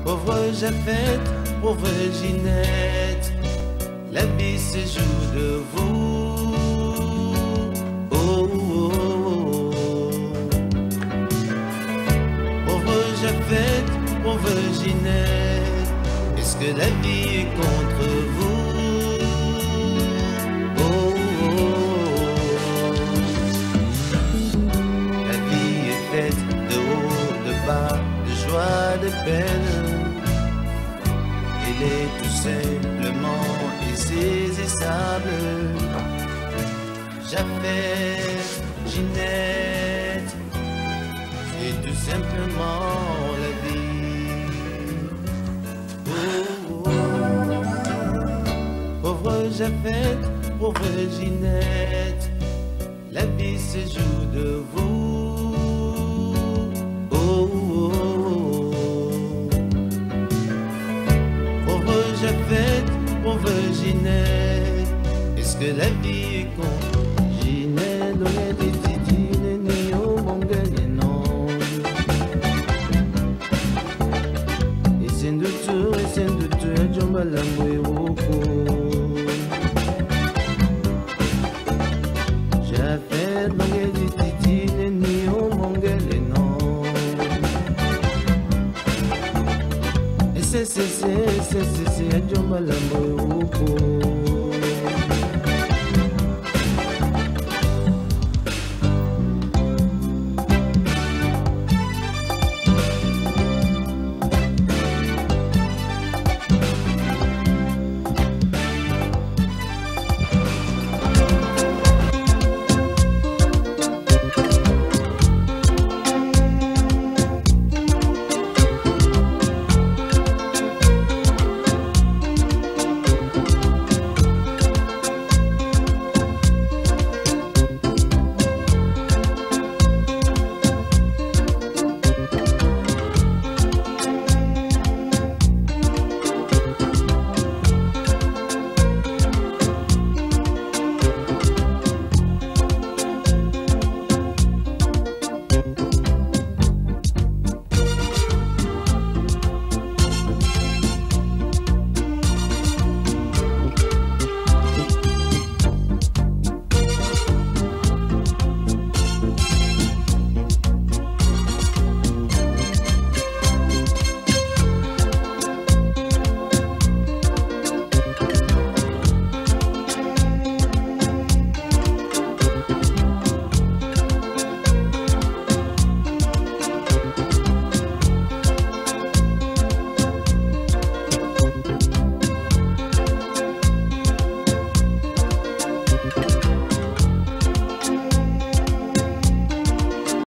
Pauvre Japhet, pauvre Ginette, la vie se joue de vous. Oh, oh, oh. Pauvre Japhet, pauvre Ginette, est-ce que la vie est contre vous? Oh, oh, oh. La vie est faite de haut, de bas, de joie, de peine. Elle est tout simplement insaisissable. Japhet, Ginette, c'est tout simplement la vie. Oh, oh. Pauvre Japhet, pauvre Ginette, la vie se joue de vous. Oh, oh, oh. Pauvre Japhet, pauvre Ginette, est-ce que la vie est contre Ginette? On est des titines, ni au mongolien, non. Et c'est de tout, Djombalambo et Woko. Japhet, on est des titines, ni au mongolien, non. Et c'est Djombalambo et Woko.